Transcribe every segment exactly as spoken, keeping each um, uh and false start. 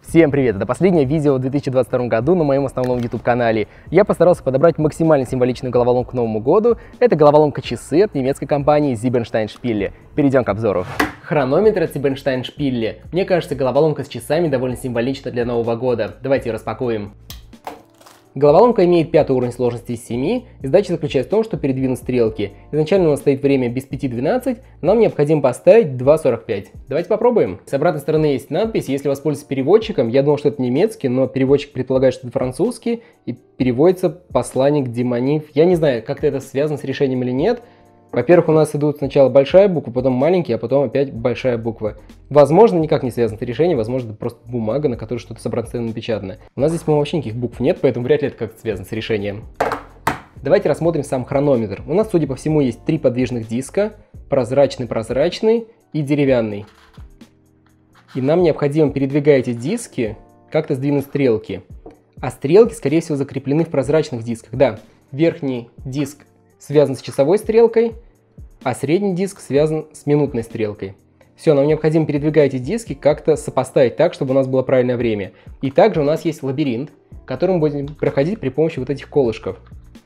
Всем привет! Это последнее видео в две тысячи двадцать втором году на моем основном YouTube-канале. Я постарался подобрать максимально символичную головоломку к Новому году. Это головоломка часы от немецкой компании Siebenstein Spiele. Перейдем к обзору. Хронометр от Siebenstein Spiele. Мне кажется, головоломка с часами довольно символична для Нового года. Давайте ее распакуем. Головоломка имеет пятый уровень сложности из семи, и задача заключается в том, что передвинуть стрелки. Изначально у нас стоит время без пяти двенадцать, нам необходимо поставить два сорок пять. Давайте попробуем. С обратной стороны есть надпись, если воспользоваться переводчиком, я думал, что это немецкий, но переводчик предполагает, что это французский, и переводится посланник демонив. Я не знаю, как-то это связано с решением или нет. Во-первых, у нас идут сначала большая буква, потом маленький, а потом опять большая буква. Возможно, никак не связано с решением, возможно, это просто бумага, на которой что-то с обратной стороны напечатано. У нас здесь, по-моему, вообще никаких букв нет, поэтому вряд ли это как-то связано с решением. Давайте рассмотрим сам хронометр. У нас, судя по всему, есть три подвижных диска: прозрачный, прозрачный и деревянный. И нам необходимо, передвигая эти диски, как-то сдвинуть стрелки. А стрелки, скорее всего, закреплены в прозрачных дисках. Да, верхний диск связан с часовой стрелкой, а средний диск связан с минутной стрелкой. Все, нам необходимо, передвигая эти диски, как-то сопоставить так, чтобы у нас было правильное время. И также у нас есть лабиринт, который мы будем проходить при помощи вот этих колышков.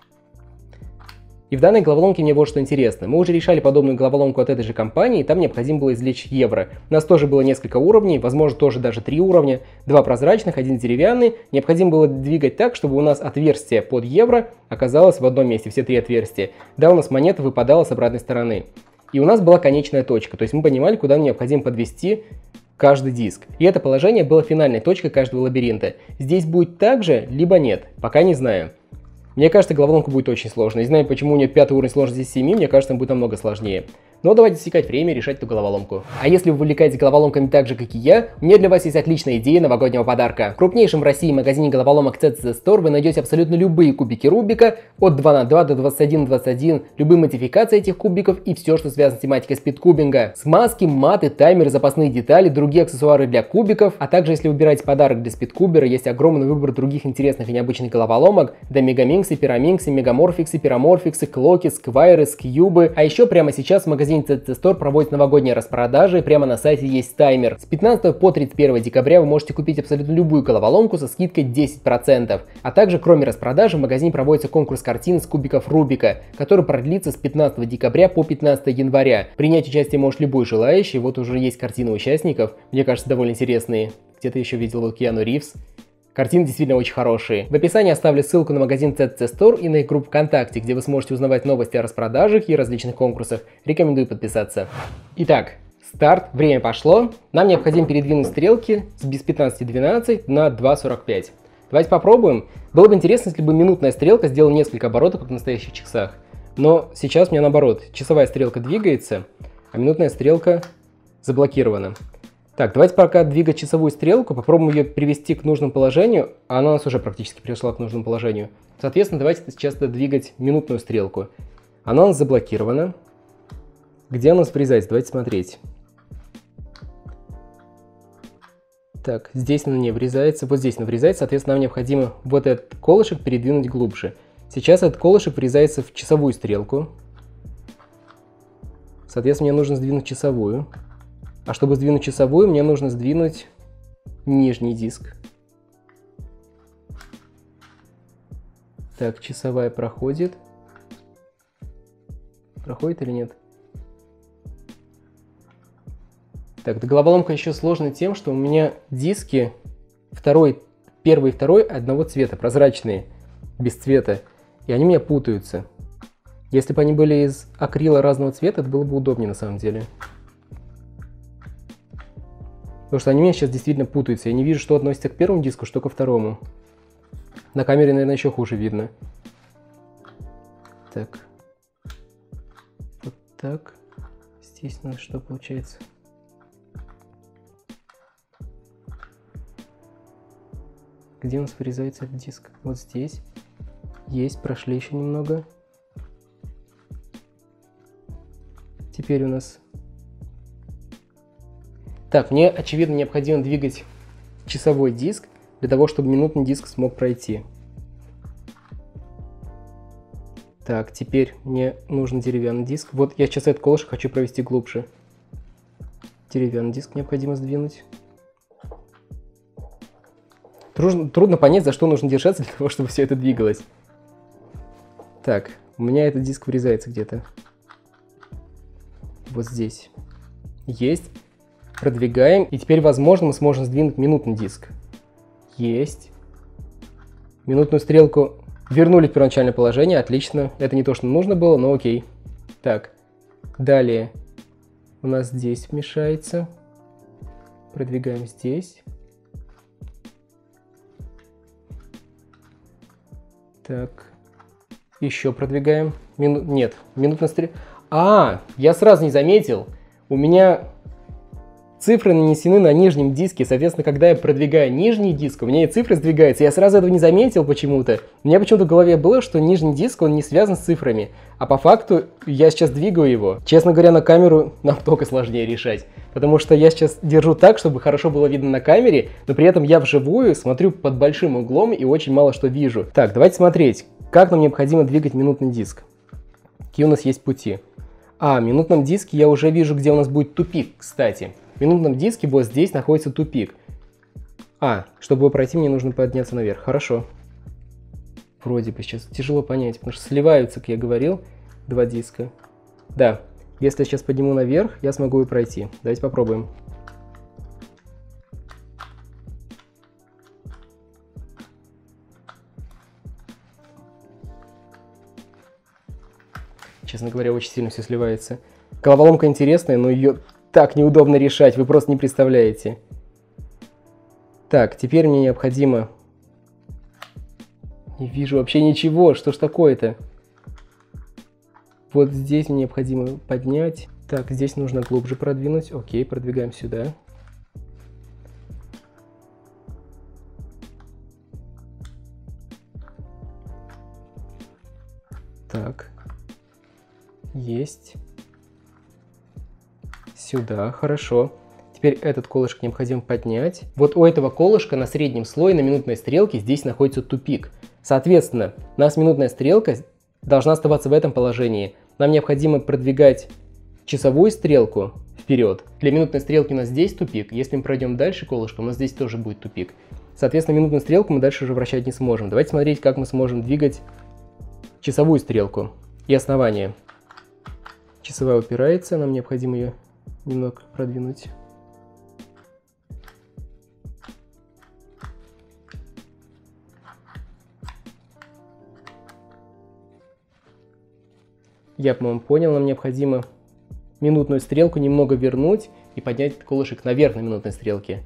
И в данной головоломке мне вот что интересно. Мы уже решали подобную головоломку от этой же компании, и там необходимо было извлечь евро. У нас тоже было несколько уровней, возможно, тоже даже три уровня. Два прозрачных, один деревянный. Необходимо было двигать так, чтобы у нас отверстие под евро оказалось в одном месте, все три отверстия. Да, у нас монета выпадала с обратной стороны. И у нас была конечная точка, то есть мы понимали, куда необходимо подвести каждый диск. И это положение было финальной точкой каждого лабиринта. Здесь будет так же, либо нет, пока не знаю. Мне кажется, головоломка будет очень сложной. Не знаю, почему у нее пятый уровень сложности из семи, мне кажется, она будет намного сложнее. Но давайте засекать время и решать эту головоломку. А если вы увлекаетесь головоломками так же, как и я, у меня для вас есть отличная идея новогоднего подарка. В крупнейшем в России магазине головоломок си си си Store вы найдете абсолютно любые кубики Рубика, от два на два до двадцать один на двадцать один, любые модификации этих кубиков и все, что связано с тематикой спидкубинга. Смазки, маты, таймеры, запасные детали, другие аксессуары для кубиков. А также, если выбираете подарок для спидкубера, есть огромный выбор других интересных и необычных головоломок. Да мегаминксы, пираминксы, мегаморфиксы, пираморфиксы, клоки, сквайры, скьюбы. А еще прямо сейчас в магазине си си си Store проводит новогодние распродажи, прямо на сайте есть таймер. С пятнадцатого по тридцать первое декабря вы можете купить абсолютно любую головоломку со скидкой десять процентов. А также, кроме распродажи, в магазине проводится конкурс картин с кубиков Рубика, который продлится с пятнадцатого декабря по пятнадцатое января. Принять участие может любой желающий, вот уже есть картины участников, мне кажется, довольно интересные. Где-то еще видел вот Киану Ривз. Картины действительно очень хорошие. В описании оставлю ссылку на магазин си си си Store и на их группу ВКонтакте, где вы сможете узнавать новости о распродажах и различных конкурсах. Рекомендую подписаться. Итак, старт, время пошло. Нам необходимо передвинуть стрелки с без пятнадцати двенадцать на два сорок пять. Давайте попробуем. Было бы интересно, если бы минутная стрелка сделала несколько оборотов, как в настоящих часах. Но сейчас у меня наоборот. Часовая стрелка двигается, а минутная стрелка заблокирована. Так, давайте пока двигать часовую стрелку, попробуем ее привести к нужному положению, а она у нас уже практически пришла к нужному положению. Соответственно, давайте сейчас двигать минутную стрелку. Она у нас заблокирована. Где она у нас врезается? Давайте смотреть. Так, здесь она не врезается, вот здесь она врезается, соответственно, нам необходимо вот этот колышек передвинуть глубже. Сейчас этот колышек врезается в часовую стрелку. Соответственно, мне нужно сдвинуть часовую. А чтобы сдвинуть часовую, мне нужно сдвинуть нижний диск. Так, часовая проходит. Проходит или нет? Так, головоломка еще сложная тем, что у меня диски второй, первый и второй одного цвета, прозрачные, без цвета. И они у меня путаются. Если бы они были из акрила разного цвета, это было бы удобнее на самом деле. Потому что они у меня сейчас действительно путаются. Я не вижу, что относится к первому диску, что ко второму. На камере, наверное, еще хуже видно. Так. Вот так. Здесь у нас что получается? Где у нас вырезается этот диск? Вот здесь. Есть, прошли еще немного. Теперь у нас... Так, мне, очевидно, необходимо двигать часовой диск для того, чтобы минутный диск смог пройти. Так, теперь мне нужен деревянный диск. Вот я сейчас этот колышек хочу провести глубже. Деревянный диск необходимо сдвинуть. Трудно, трудно понять, за что нужно держаться для того, чтобы все это двигалось. Так, у меня этот диск вырезается где-то. Вот здесь. Есть. Продвигаем. И теперь, возможно, мы сможем сдвинуть минутный диск. Есть. Минутную стрелку вернули в первоначальное положение. Отлично. Это не то, что нужно было, но окей. Так. Далее. У нас здесь вмешается. Продвигаем здесь. Так. Еще продвигаем. Мину... Нет. Минутная стрелка. А, я сразу не заметил. У меня цифры нанесены на нижнем диске. Соответственно, когда я продвигаю нижний диск, у меня и цифры сдвигаются. Я сразу этого не заметил почему-то. У меня почему-то в голове было, что нижний диск, он не связан с цифрами. А по факту я сейчас двигаю его. Честно говоря, на камеру намного сложнее решать. Потому что я сейчас держу так, чтобы хорошо было видно на камере, но при этом я вживую смотрю под большим углом и очень мало что вижу. Так, давайте смотреть, как нам необходимо двигать минутный диск. Какие у нас есть пути. А, в минутном диске я уже вижу, где у нас будет тупик, кстати. В минутном диске вот здесь находится тупик. А, чтобы его пройти, мне нужно подняться наверх. Хорошо. Вроде бы сейчас тяжело понять, потому что сливаются, как я говорил, два диска. Да, если я сейчас подниму наверх, я смогу и пройти. Давайте попробуем. Честно говоря, очень сильно все сливается. Головоломка интересная, но ее так неудобно решать, вы просто не представляете. Так, теперь мне необходимо... Не вижу вообще ничего, что ж такое-то? Вот здесь мне необходимо поднять. Так, здесь нужно глубже продвинуть. Окей, продвигаем сюда. Так. Есть. Сюда, хорошо. Теперь этот колышек необходимо поднять. Вот у этого колышка на среднем слое на минутной стрелке здесь находится тупик. Соответственно, у нас минутная стрелка должна оставаться в этом положении. Нам необходимо продвигать часовую стрелку вперед. Для минутной стрелки у нас здесь тупик. Если мы пройдем дальше колышком, у нас здесь тоже будет тупик. Соответственно, минутную стрелку мы дальше уже вращать не сможем. Давайте смотреть, как мы сможем двигать часовую стрелку и основание. Часовая упирается, нам необходимо ее немного продвинуть. Я, по-моему, понял, нам необходимо минутную стрелку немного вернуть и поднять колышек наверх на минутной стрелке.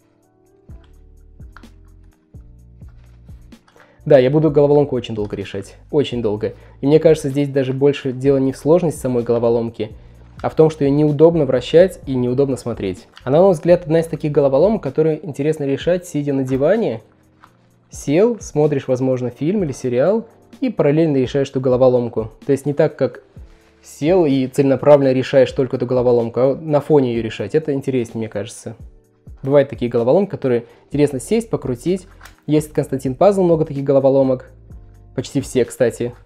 Да, я буду головоломку очень долго решать, очень долго. И мне кажется, здесь даже больше дело не в сложности самой головоломки, а в том, что ее неудобно вращать и неудобно смотреть. Она, на мой взгляд, одна из таких головоломок, которые интересно решать, сидя на диване. Сел, смотришь, возможно, фильм или сериал и параллельно решаешь эту головоломку. То есть не так, как сел и целенаправленно решаешь только эту головоломку, а на фоне ее решать. Это интереснее, мне кажется. Бывают такие головоломки, которые интересно сесть, покрутить. Есть Константин Пазл, много таких головоломок. Почти все, кстати.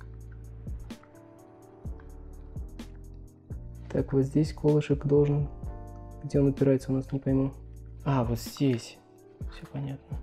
Так, вот здесь колышек должен... Где он упирается, у нас не пойму. А, вот здесь. Все понятно.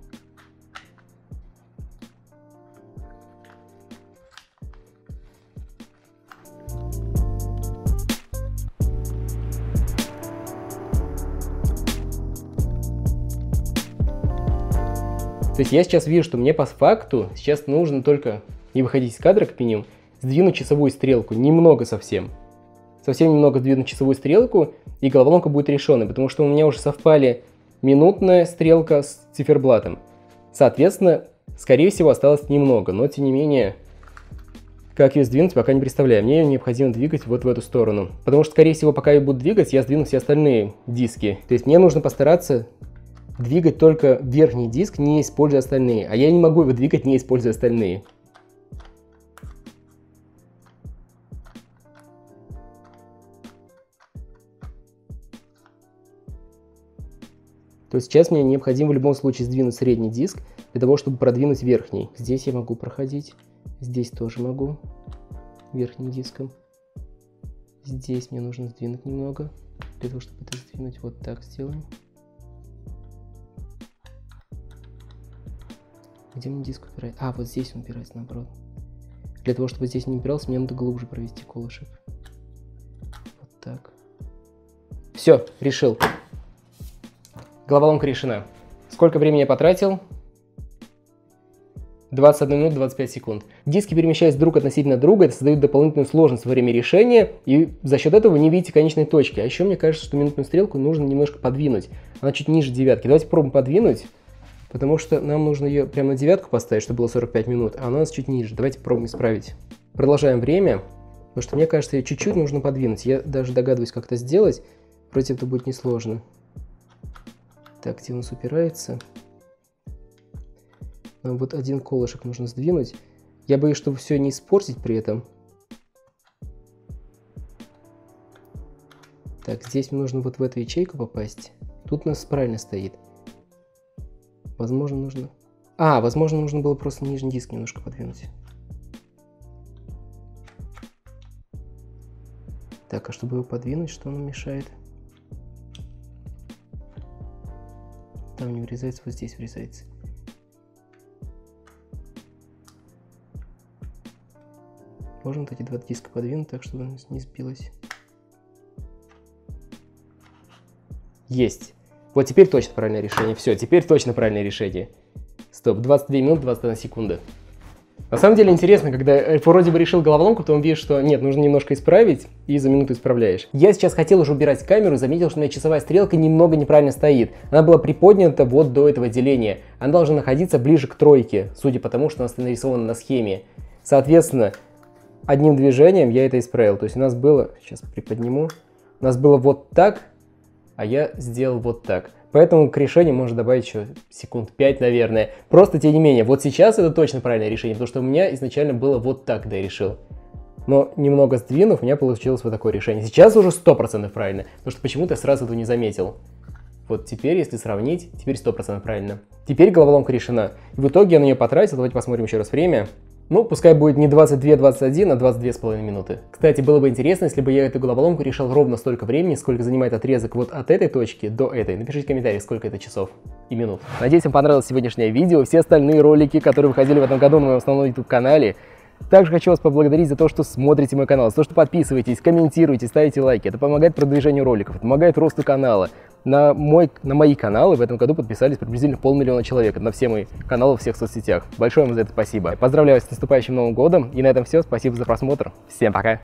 То есть я сейчас вижу, что мне по факту сейчас нужно только, не выходить из кадра как минимум, сдвинуть часовую стрелку, немного совсем. Совсем немного сдвинуть часовую стрелку, и головоломка будет решенной, потому что у меня уже совпали минутная стрелка с циферблатом. Соответственно, скорее всего, осталось немного, но тем не менее, как ее сдвинуть, пока не представляю. Мне ее необходимо двигать вот в эту сторону. Потому что, скорее всего, пока я буду двигать, я сдвину все остальные диски. То есть мне нужно постараться двигать только верхний диск, не используя остальные. А я не могу его двигать, не используя остальные. То есть сейчас мне необходимо в любом случае сдвинуть средний диск, для того, чтобы продвинуть верхний. Здесь я могу проходить, здесь тоже могу, верхним диском. Здесь мне нужно сдвинуть немного, для того, чтобы это сдвинуть. Вот так сделаем. Где мне диск упирается? А, вот здесь он упирается, наоборот. Для того, чтобы здесь не упирался, мне надо глубже провести колышек. Вот так. Все, решил. Головоломка решена. Сколько времени я потратил? двадцать одна минута двадцать пять секунд. Диски перемещаются друг относительно друга, это создает дополнительную сложность во время решения, и за счет этого вы не видите конечной точки. А еще мне кажется, что минутную стрелку нужно немножко подвинуть. Она чуть ниже девятки. Давайте попробуем подвинуть, потому что нам нужно ее прямо на девятку поставить, чтобы было сорок пять минут, а она у нас чуть ниже. Давайте попробуем исправить. Продолжаем время, потому что мне кажется, ее чуть-чуть нужно подвинуть. Я даже догадываюсь, как это сделать. Вроде это будет несложно. Так, где у нас упирается? Нам вот один колышек нужно сдвинуть. Я боюсь, чтобы все не испортить при этом. Так, здесь мне нужно вот в эту ячейку попасть. Тут у нас правильно стоит. Возможно, нужно... А, возможно, нужно было просто нижний диск немножко подвинуть. Так, а чтобы его подвинуть, что нам мешает? Там не врезается, вот здесь врезается. Можно вот эти два диска подвинуть так, чтобы он не сбилось. Есть. Вот теперь точно правильное решение. Все, теперь точно правильное решение. Стоп, двадцать две минуты двадцать одна секунда. На самом деле интересно, когда вроде бы решил головоломку, потом видишь, что нет, нужно немножко исправить, и за минуту исправляешь. Я сейчас хотел уже убирать камеру, заметил, что у меня часовая стрелка немного неправильно стоит. Она была приподнята вот до этого деления. Она должна находиться ближе к тройке, судя по тому, что у нас нарисовано на схеме. Соответственно, одним движением я это исправил. То есть у нас было, сейчас приподниму, у нас было вот так, а я сделал вот так. Поэтому к решению можно добавить еще секунд пять, наверное. Просто, тем не менее, вот сейчас это точно правильное решение, потому что у меня изначально было вот так, когда я решил. Но немного сдвинув, у меня получилось вот такое решение. Сейчас уже сто процентов правильно, потому что почему-то я сразу этого не заметил. Вот теперь, если сравнить, теперь сто процентов правильно. Теперь головоломка решена. И в итоге я на нее потратил, давайте посмотрим еще раз время. Ну, пускай будет не двадцать две двадцать один, а двадцать две с половиной минуты. Кстати, было бы интересно, если бы я эту головоломку решал ровно столько времени, сколько занимает отрезок вот от этой точки до этой. Напишите в комментариях, сколько это часов и минут. Надеюсь, вам понравилось сегодняшнее видео. Все остальные ролики, которые выходили в этом году на моем основном YouTube-канале. Также хочу вас поблагодарить за то, что смотрите мой канал, за то, что подписываетесь, комментируете, ставите лайки. Это помогает продвижению роликов, это помогает росту канала. На, мой, на мои каналы в этом году подписались приблизительно полмиллиона человек. Это на все мои каналы в всех соцсетях. Большое вам за это спасибо. Поздравляю вас с наступающим Новым годом. И на этом все. Спасибо за просмотр. Всем пока.